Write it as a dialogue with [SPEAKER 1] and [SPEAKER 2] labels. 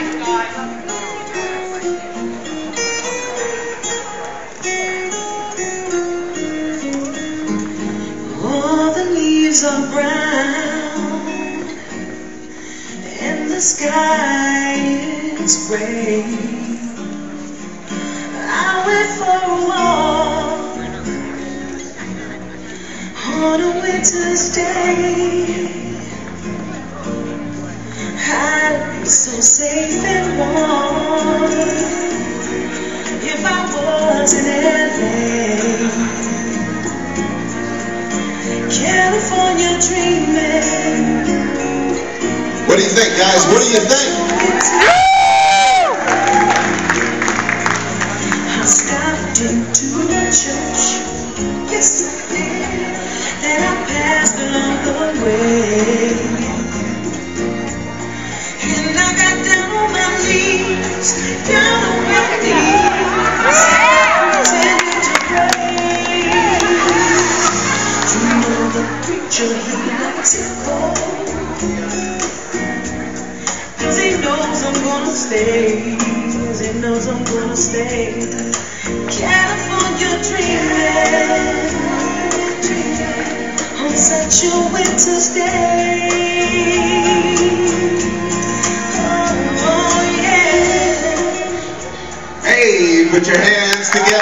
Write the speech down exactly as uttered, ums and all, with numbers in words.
[SPEAKER 1] All the leaves are brown and the sky is gray. I went for a walk on a winter's day. I'd be so safe and warm if I was in L A. California dreaming.
[SPEAKER 2] What do you think, guys? What do you think?
[SPEAKER 1] I stopped into the church, yes I did, and I passed along the way. And I got down on my knees, down on my knees, pretending to pray. You know the preacher, he likes it cold, 'cause he knows I'm gonna stay, 'cause he knows I'm gonna stay. California dreaming on such a winter's day.
[SPEAKER 2] Hey, put your hands together.